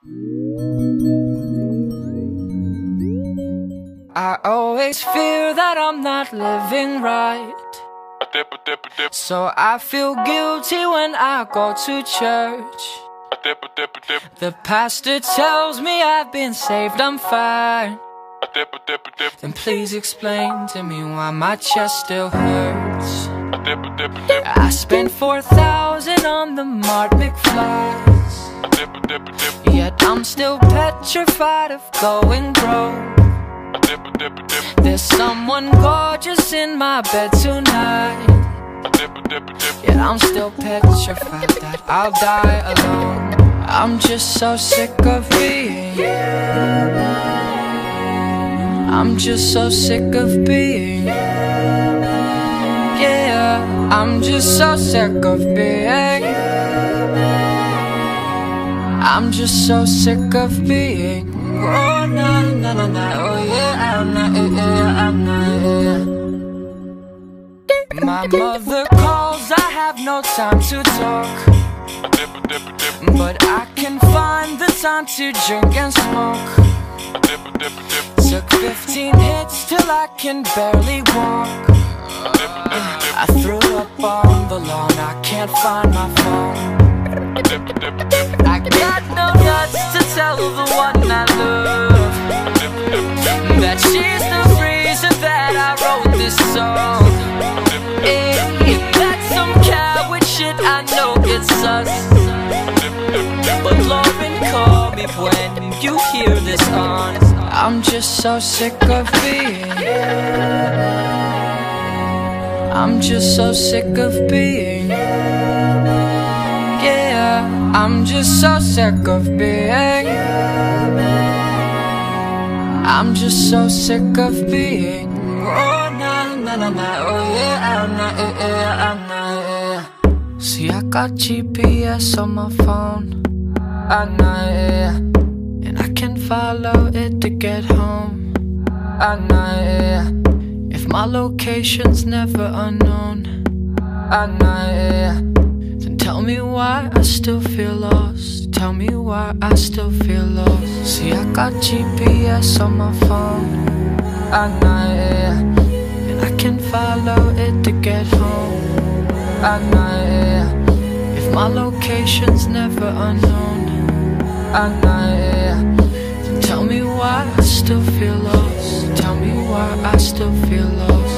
I always fear that I'm not living right, so I feel guilty when I go to church. The pastor tells me I've been saved, I'm fine. Then please explain to me why my chest still hurts. I spent 4,000 on the Mart McFlys, yet I'm still petrified of going broke. There's someone gorgeous in my bed tonight, yet I'm still petrified that I'll die alone. I'm just so sick of being, I'm just so sick of being, yeah, I'm just so sick of being, I'm just so sick of being. Oh na na na na, oh yeah, I'm not, yeah, I'm not, yeah. My mother calls, I have no time to talk, but I can find the time to drink and smoke. Took 15 hits till I can barely walk. I threw up on the lawn, I can't find my phone. I got no nuts to tell the one I love that she's the reason that I wrote this song. If that's some coward shit, I know it's us, but Lauren, call me when you hear this on. I'm just so sick of being, I'm just so sick of being, yeah, I'm just so sick of being, I'm just so sick of being. Oh na na na na, oh yeah, I'm not, yeah, I'm not, yeah. See, I got GPS on my phone, I'm not, yeah, and I can follow it to get home, I'm not, yeah. If my location's never unknown, I'm not, yeah, then tell me why I still feel lost. Tell me why I still feel lost. See, I got GPS on my phone, I'm not, yeah, and I can follow it to get home, I'm not, yeah. If my location's never unknown, I'm not, yeah, then tell me why I still feel lost. Tell me why I still feel lost.